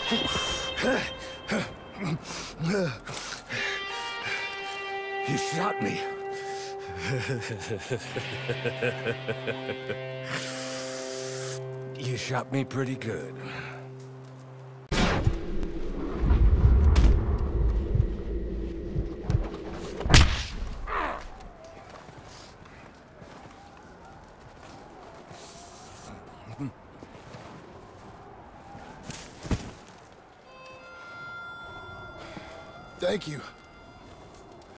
You shot me. You shot me pretty good. Thank you.